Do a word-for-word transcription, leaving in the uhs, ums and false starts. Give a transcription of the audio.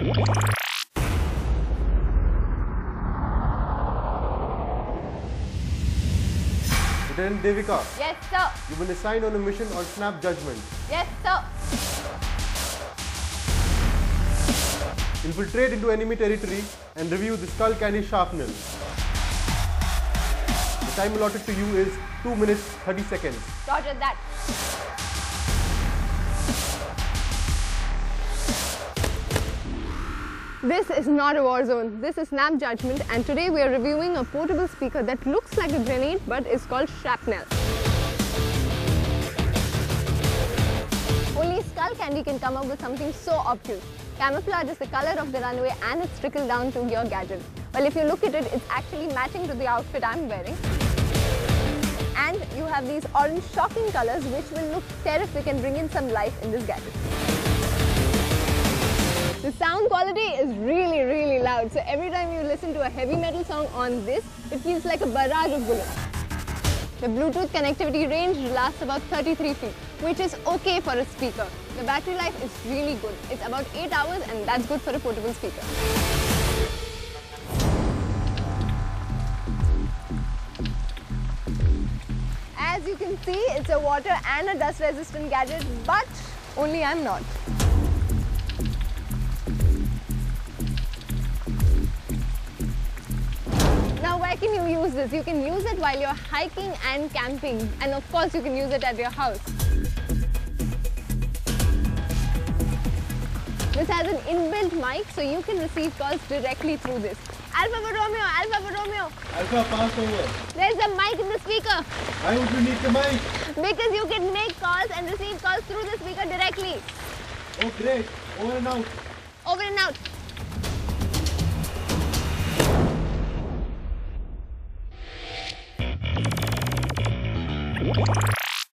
Lieutenant Devika. Yes, sir. You've been assigned on a mission on Snap Judgment. Yes, sir. Infiltrate into enemy territory and review the Skull Candy shrapnel. The time allotted to you is two minutes thirty seconds. Roger that. This is not a war zone. This is Snap Judgment, and today we are reviewing a portable speaker that looks like a grenade but is called shrapnel. Only Skull Candy can come up with something so obtuse. Camouflage is the color of the runway and it's trickled down to your gadget. Well, if you look at it, it's actually matching to the outfit I'm wearing. And you have these orange shocking colors which will look terrific and bring in some life in this gadget. The sound quality is really, really loud. So every time you listen to a heavy metal song on this, it feels like a barrage of bullets. The Bluetooth connectivity range lasts about thirty-three feet, which is okay for a speaker. The battery life is really good. It's about eight hours and that's good for a portable speaker. As you can see, it's a water and a dust resistant gadget, but only I'm not. Now, where can you use this? You can use it while you're hiking and camping, and of course you can use it at your house. This has an inbuilt mic, so you can receive calls directly through this. Alpha for Romeo, Alpha for Romeo. Alpha, pass over. There's a mic in the speaker. Why would you need the mic? Because you can make calls and receive calls through the speaker directly. Oh great, over and out. Over and out.